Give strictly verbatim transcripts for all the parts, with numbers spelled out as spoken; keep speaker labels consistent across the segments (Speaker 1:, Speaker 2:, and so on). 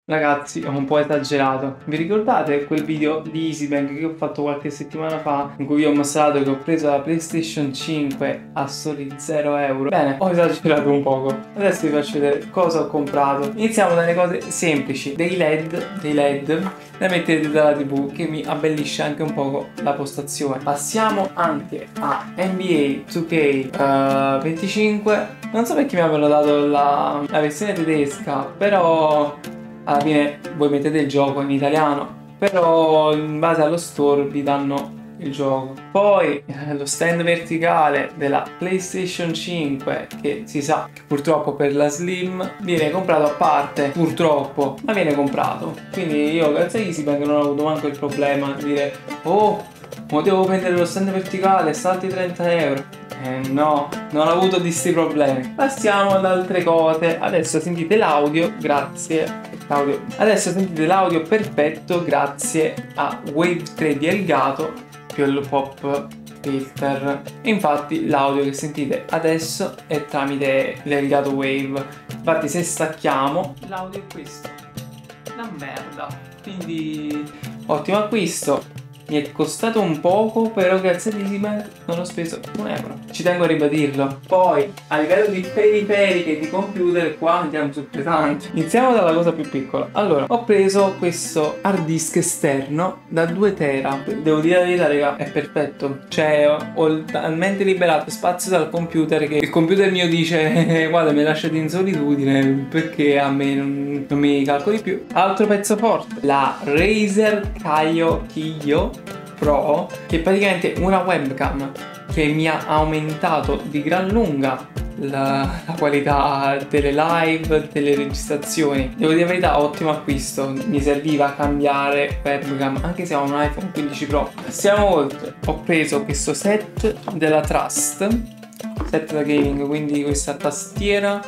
Speaker 1: Ragazzi, ho un po' esagerato. Vi ricordate quel video di EasyBank che ho fatto qualche settimana fa in cui vi ho mostrato che ho preso la PlayStation cinque a soli zero euro? Bene, ho esagerato un poco. Adesso vi faccio vedere cosa ho comprato. Iniziamo dalle cose semplici. Dei LED, dei LED da mettere dalla tivù che mi abbellisce anche un poco la postazione. Passiamo anche a N B A due K venticinque. Non so perché mi avevano dato la, la versione tedesca, però alla fine voi mettete il gioco in italiano, però in base allo store vi danno il gioco. Poi eh, lo stand verticale della PlayStation cinque, che si sa che purtroppo per la Slim viene comprato a parte, purtroppo, ma viene comprato. Quindi io grazie a EasyBank non ho avuto manco il problema di dire oh, ma devo prendere lo stand verticale, salti trenta euro. Eh no, non ho avuto di sti problemi. Passiamo ad altre cose. Adesso sentite l'audio, grazie. L'audio. Adesso sentite l'audio perfetto grazie a Wave tre di Elgato più il pop filter. Infatti l'audio che sentite adesso è tramite l'Elgato Wave. Infatti se stacchiamo l'audio è questo. Una merda. Quindi ottimo acquisto. Mi è costato un poco, però grazie a EasyBank non ho speso un euro. Ci tengo a ribadirlo. Poi, a livello di periferiche di computer, qua andiamo sul pesante. Iniziamo dalla cosa più piccola. Allora, ho preso questo hard disk esterno da due tera. Devo dire la verità, raga, è perfetto. Cioè, ho talmente liberato spazio dal computer che il computer mio dice guarda, mi lasciati in solitudine perché a me non, non mi calcoli più. Altro pezzo forte, la Razer Kaio Kiyo Pro, che è praticamente una webcam che mi ha aumentato di gran lunga la, la qualità delle live, delle registrazioni. Devo dire la verità, ottimo acquisto, mi serviva cambiare webcam anche se ho un iPhone quindici Pro. Passiamo oltre, ho preso questo set della Trust, set da gaming, quindi questa tastiera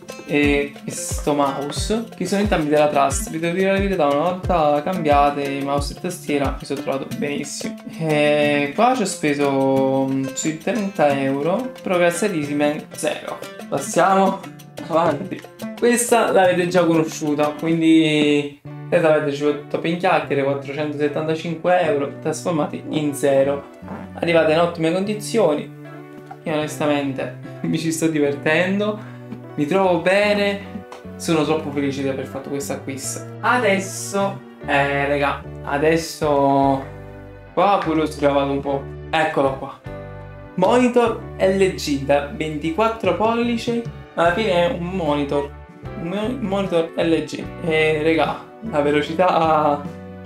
Speaker 1: e questo mouse che sono entrambi della Trust. Vi devo dire la verità, una volta cambiate mouse e tastiera mi sono trovato benissimo. E qua ci ho speso sui trenta euro, però grazie a EasyBank zero. Passiamo avanti. Questa l'avete già conosciuta, quindi avete fatto per chiacchiere, quattrocentosettantacinque euro trasformati in zero. Arrivate in ottime condizioni. Io onestamente mi ci sto divertendo, mi trovo bene, sono troppo felice di aver fatto questo acquisto. Adesso, eh raga, adesso qua pure ho scravato un po'. Eccolo qua. Monitor L G da ventiquattro pollici, alla fine è un monitor, un monitor L G. E raga, la velocità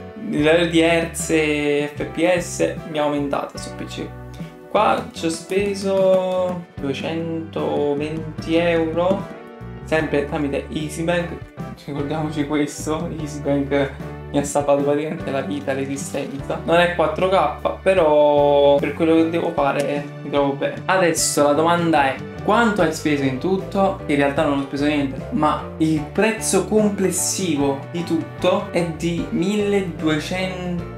Speaker 1: di hertz e F P S mi ha aumentato su P C. Qua ci ho speso duecentoventi euro, sempre tramite EasyBank. Ricordiamoci questo, EasyBank mi ha salvato praticamente la vita, l'esistenza. Non è quattro K, però per quello che devo fare mi trovo bene. Adesso la domanda è: quanto hai speso in tutto? In realtà non ho speso niente, ma il prezzo complessivo di tutto è di milleduecento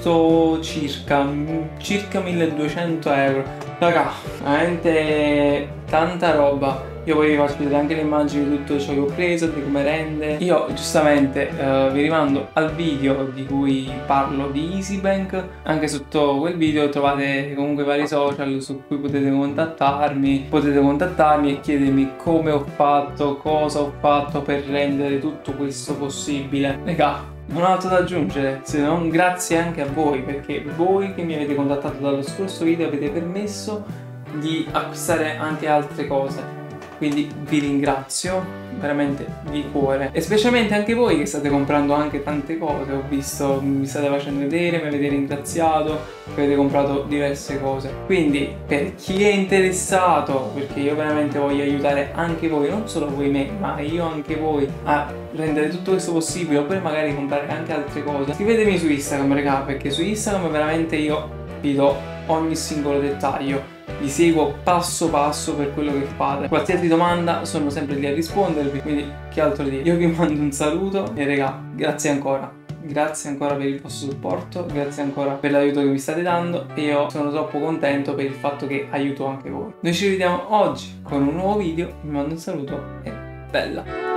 Speaker 1: circa circa milleduecento euro. Raga, veramente tanta roba. Io poi vi faccio vedere anche le immagini di tutto ciò che ho preso, di come rende. Io giustamente eh, vi rimando al video di cui parlo di EasyBank. Anche sotto quel video trovate comunque vari social su cui potete contattarmi. Potete contattarmi e chiedermi come ho fatto, cosa ho fatto per rendere tutto questo possibile. Raga, non ho altro da aggiungere, se non grazie anche a voi, perché voi che mi avete contattato dallo scorso video avete permesso di acquistare anche altre cose. Quindi vi ringrazio veramente di cuore, e specialmente anche voi che state comprando anche tante cose. Ho visto, mi state facendo vedere, mi avete ringraziato, avete comprato diverse cose. Quindi per chi è interessato, perché io veramente voglio aiutare anche voi, non solo voi me, ma io anche voi, a rendere tutto questo possibile, oppure magari comprare anche altre cose, scrivetemi su Instagram, raga, perché su Instagram veramente io vi do ogni singolo dettaglio. Vi seguo passo passo per quello che fate. Qualsiasi domanda sono sempre lì a rispondervi, quindi che altro dire. Io vi mando un saluto e raga, grazie ancora. Grazie ancora per il vostro supporto, grazie ancora per l'aiuto che mi state dando, e io sono troppo contento per il fatto che aiuto anche voi. Noi ci vediamo oggi con un nuovo video, vi mando un saluto e bella!